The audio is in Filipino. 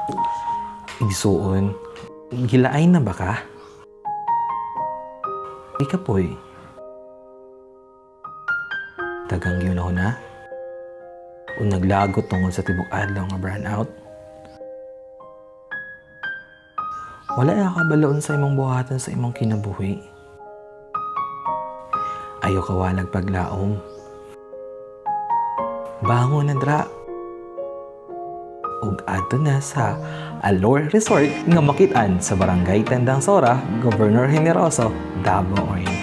Igsuon, gilaay na ba ka? Ika po'y. Tagang yun ako na? O naglagot tungkol sa tibok adlaw nga burnout? Wala na kabaloon sa imong buhatan sa imong kinabuhi. Ayaw kawalag paglaom. Bango na dra. Ug adto na sa Allure Resort nga makit-an sa Barangay Tendang Sora, Governor Generoso, Davao Oriental.